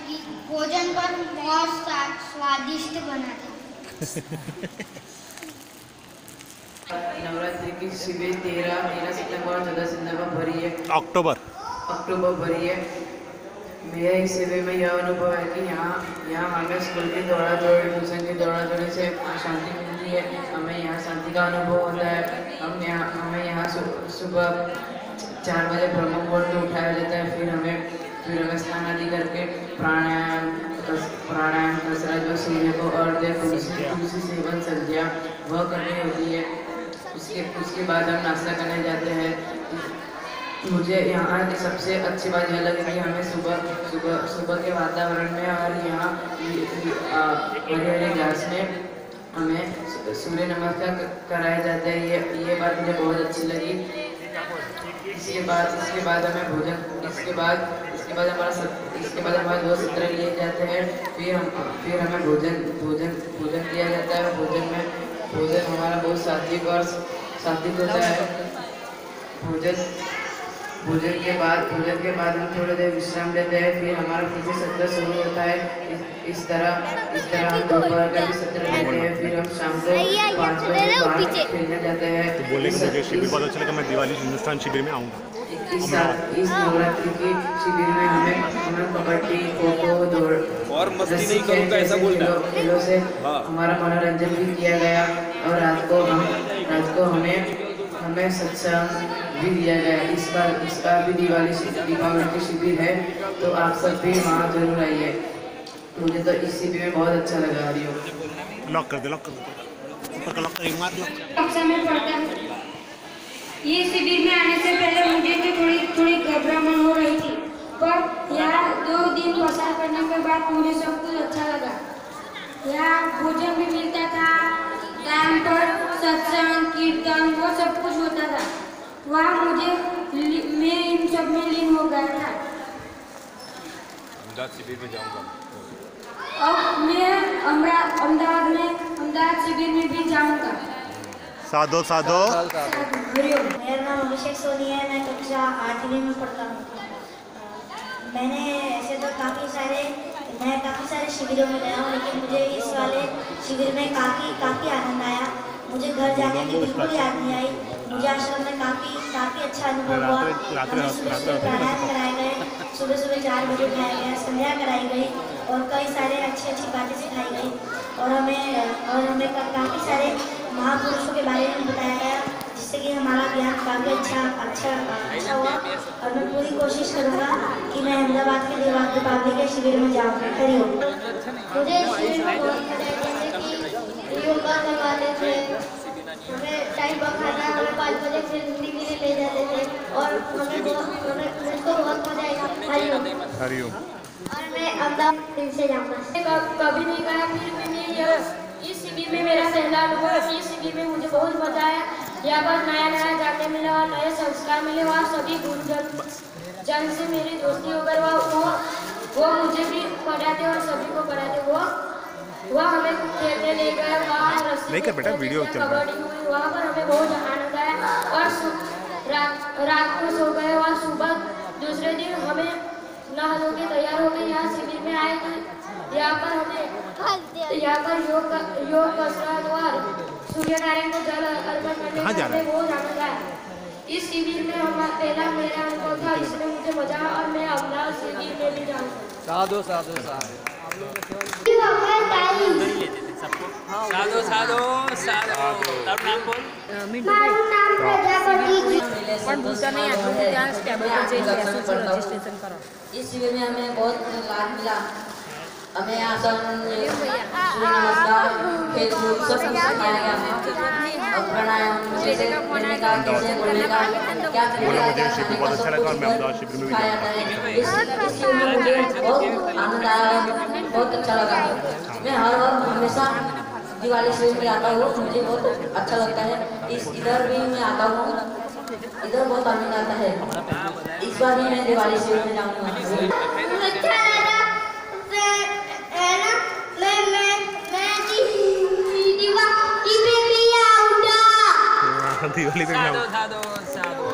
भोजन पर बहुत स्वादिष्ट बना था। नवरात्रि की शिविर 13 सितंबर और 14 सितंबर भरी है। अक्टूबर भरी है। मेरा इस शिविर में यह अनुभव है कि यहाँ हमें स्कूल की दौड़ा दौड़ी, ट्यूशन की दौड़ा दौड़ी से शांति मिलती है। हमें यहाँ शांति का अनुभव होता है। हमें यहाँ सुबह 4 बजे ब्रह्म मुहूर्त में उठाया जाता है। फिर हमें स्नान आदि करके प्राणायाम कसरत व सूर्य को अर्घ्य, तुलसी सेवन संध्या वह करनी होती है। उसके बाद हम नाश्ता करने जाते हैं। मुझे यहाँ की सबसे अच्छी बात यह लगी कि हमें सुबह के वातावरण में और यहाँ हरे घास में हमें सूर्य नमस्कार कराए जाते हैं। ये बात मुझे बहुत अच्छी लगी। इसके बाद हमें भोजन इसके बाद हमारे 2 सत्र लिए जाते हैं। फिर हमें भोजन दिया जाता है। भोजन हमारा बहुत सात्विक होता है। भोजन के बाद हम थोड़ी देर विश्राम लेते हैं। फिर हमारा फिर से सत्र शुरू होता है। इस तरह हम दोपहर का भी सत्र लेते हैं। फिर हम शाम को 5 बजे बाहर खेलने जाते हैं। तो बोले कि मुझे शिविर बहुत अच्छा लगा, मैं दिवाली हिंदुस्तान शिविर में आऊँगा। इस नवरात्रि की शिविर में हमें कबड्डी, खो-खो, दौड़ और मस्ती नहीं करूँगा ऐसा बोलना। खेलों से हमारा मनोरंजन भी किया गया। और रात को हमें सत्संग भी दिया गया। इस बार भी दीपावली की शिविर है, तो आप सब भी वहाँ जरूर आइए। मुझे तो इस शिविर में बहुत अच्छा लगा। लॉक कर दे कक्षा में पढ़ता हूँ। ये शिविर में आने से पहले मुझे तो थोड़ी घबराहट हो रही थी, पर यहाँ 2 दिन पसार करने के बाद मुझे सब कुछ अच्छा लगा। यहाँ भोजन भी मिलता था, टाइम पर सत्संग, कीर्तन वो सब कुछ होता था। वहाँ मैं इन सब में लीन हो गया था। अहमदाबाद शिविर में जाऊँगा। अब मैं अहमदाबाद शिविर में भी जाऊँगा। साधो मेरा नाम अभिषेक सोनी है। मैं कक्षा 8वीं में पढ़ता हूँ। मैंने ऐसे तो काफ़ी सारे शिविरों में गया हूँ, लेकिन मुझे इस वाले शिविर में काफ़ी आनंद आया। मुझे घर जाने की बिल्कुल याद नहीं आई। मुझे आश्रम में काफ़ी अच्छा अनुभव हुआ। हमें सुबह प्राणायाम कराए गए, सुबह 4 बजे उठाया गया, संध्या कराई गई और कई सारे अच्छी बातें सिखाई गई। और हमें काफ़ी सारे महापुरुषों के बारे में बताया गया, जिससे कि हमारा ज्ञान काफ़ी अच्छा हुआ। और मैं पूरी कोशिश करूँगा कि मैं अहमदाबाद के दीपावली के शिविर में जाऊँ। हरिओम। मुझे शिविर में बहुत मजा आया, जैसे कि योगा करवाते थे, हमें टाइम पर खाना, हमें 5 बजे फिर हिंदी के लिए ले जाते थे और मुझको बहुत मजा आया। हरिओम। और मैं अहमदाबाद से जाऊँगा। कभी नहीं गया, फिर भी मैं इस शिविर में मेरा पहला अनुभव। इस शिविर में मुझे बहुत मजा आया। यहाँ पर नया जानने मिला और नए संस्कार मिले। वहाँ सभी गुरुजन से मेरी दोस्ती हो गई। वो मुझे भी पढ़ाते और सभी को पढ़ाते। वो हमें खेलने ले गए। वहाँ कबड्डी हुई, वहाँ पर हमें बहुत आनंद आया। और रात को सो गए और सुबह दूसरे दिन हमें नहा धो के तैयार हो गए। यहाँ शिविर में आए तो यहाँ पर योग कसरत और सूर्य नारायण को जल अर्पण करने में बहुत आनंद आया। इस शिविर में पहला मेरा अनुभव था, इसलिए मुझे मजा आया और मैं अगला शिविर में भी जाऊँगा। साधो नाम बोल। પણ ભૂલતા નહીં આટલું ત્યાં ટેબલ પર જઈને રજીસ્ટ્રેશન કરો. इस शिविर में हमें बहुत लाभ मिला। हमें आसन, सूर्य नमस्कार, खेल-कूद सब सिखाया गया हमें। और प्राणायाम जैसे बोलने का, कैसे बोलने का, क्या करने का, शिविर बहुत अच्छा लगा और मैं अहमदाबाद शिविर में भी जाऊँगा। इस शिविर में मुझे बहुत आनंद आया, बहुत अच्छा लगा। मैं हर बार हमेशा दिवाली शिविर में आता हूँ, मुझे बहुत अच्छा लगता है। इधर भी मैं आता हूँ, इधर बहुत आनंद आता है। इस बार भी मैं दिवाली शिविर में जाऊँगा। दिवाली पे